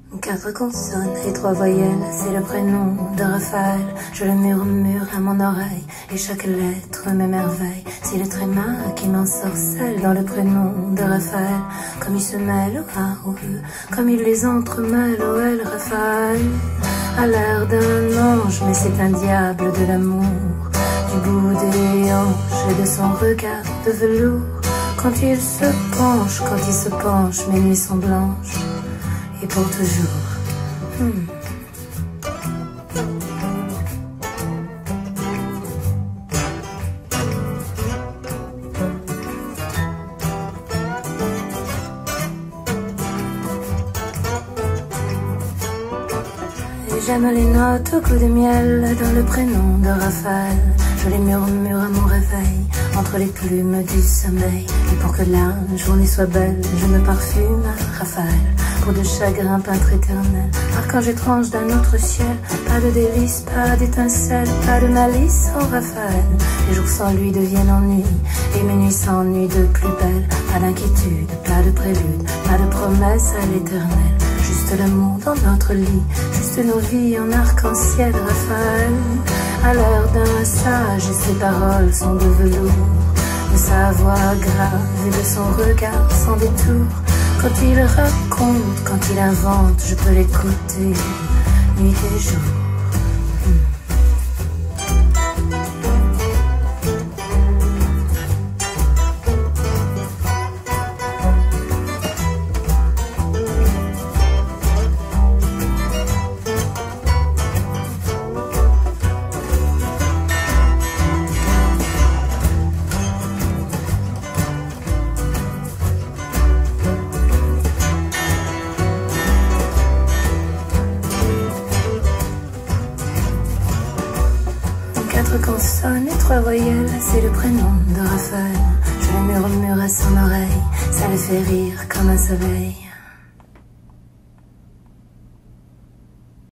4 consonnes et 3 voyelles, c'est le prénom de Raphaël. Je le murmure à mon oreille, et chaque lettre m'émerveille. C'est le tréma qui m'ensorcelle dans le prénom de Raphaël. Comme il se mêle au A, au E, comme il les entremêle au L. Raphaël a l'air d'un ange, mais c'est un diable de l'amour. Du bout des hanches et de son regard de velours. Quand il se penche, mes nuits sont blanches. Et pour toujours. Et j'aime les notes au coup de miel dans le prénom de Raphaël. Je les murmure à mon réveil, entre les plumes du sommeil. Et pour que la journée soit belle, je me parfume à Raphaël. Pour de chagrin peintre éternel, archange étrange d'un autre ciel. Pas de délices, pas d'étincelles, pas de malice, oh Raphaël. Les jours sans lui deviennent ennui, et mes nuits s'ennuient de plus belle. Pas d'inquiétude, pas de prélude, pas de promesse à l'éternel. Juste l'amour dans notre lit, juste nos vies en arc-en-ciel. Raphaël a l'air d'un sage et ses paroles sont de velours. De sa voix grave et de son regard sans détour. Quand il raconte, quand il invente, je peux l'écouter nuit et jour. Quatre consonnes et 3 voyelles, c'est le prénom de Raphaël. Je le murmure à son oreille, ça le fait rire comme un soleil.